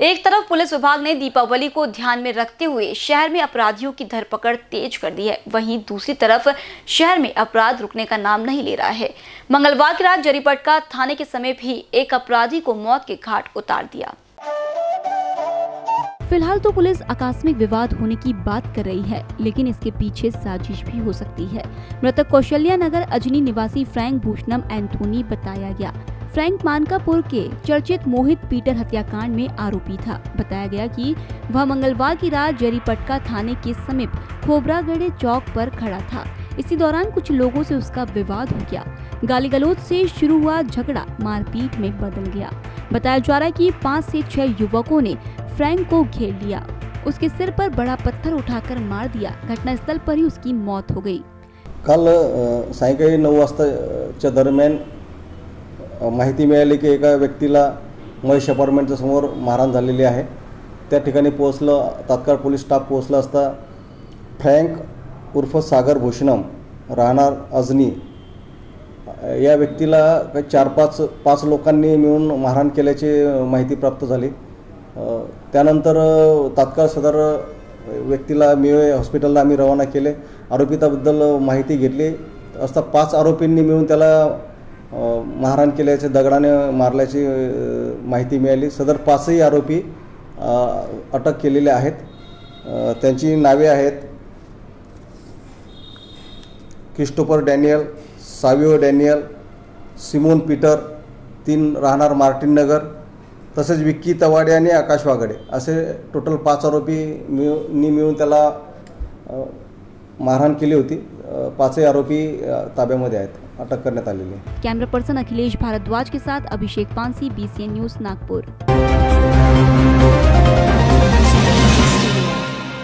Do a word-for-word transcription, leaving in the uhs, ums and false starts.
एक तरफ पुलिस विभाग ने दीपावली को ध्यान में रखते हुए शहर में अपराधियों की धरपकड़ तेज कर दी है, वहीं दूसरी तरफ शहर में अपराध रुकने का नाम नहीं ले रहा है। मंगलवार की रात जरीपटका थाने के समीप ही एक अपराधी को मौत के घाट उतार दिया। फिलहाल तो पुलिस आकस्मिक विवाद होने की बात कर रही है, लेकिन इसके पीछे साजिश भी हो सकती है। मृतक कौशल्या नगर अजनी निवासी फ्रैंक भूषणम एंथोनी बताया गया। फ्रैंक मानकापुर के चर्चित मोहित पीटर हत्याकांड में आरोपी था। बताया गया कि वह मंगलवार की रात जरीपटका थाने के समीप खोबरागढ़े चौक पर खड़ा था। इसी दौरान कुछ लोगों से उसका विवाद हो गया। गाली गलौज से शुरू हुआ झगड़ा मारपीट में बदल गया। बताया जा रहा है कि पाँच से छह युवकों ने फ्रैंक को घेर लिया, उसके सिर पर बड़ा पत्थर उठाकर मार दिया। घटनास्थल पर ही उसकी मौत हो गई। काल सायंकाळी नऊ वाजताच्या दरम्यान माहिती मिळाली की एका व्यक्तीला महेश अपार्टमेंटच्या समोर मारहाण झालेली आहे। त्या ठिकाणी पोहोचलं, तात्काळ पोलीस स्टाफ पोहोचला असता फ्रँक उर्फ सागर भूषणम राहणार अजनी या व्यक्तीला चार पाच पाच लोकांनी मिळून मारहाण केल्याची माहिती प्राप्त झाली। त्यानंतर तात्काळ सदर व्यक्तीला मिळे हॉस्पिटलला आम्ही रवाना केले। आरोपिताबद्दल माहिती घेतली असता पाच आरोपींनी मिळून त्याला मारहाण केल्याचे दगडाने मारल्याची माहिती मिळाली। सदर पाचही आरोपी अटक केलेले आहेत। त्यांची नावे आहेत Christopher Daniel, Savio Daniel, Simon Peter, तीन राहणार मार्टिन नगर, तसेच विक्की तवाडे आणि आकाश वागडे असे टोटल पाच आरोपी मिळून मिळून त्याला मारहाण केली होती। पाचही आरोपी ताब्यामध्ये आहेत, अटक करण्यात आलेली आहे। कैमरा पर्सन अखिलेश भारद्वाज के साथ Abhishek Pansi, B C N news Nagpur.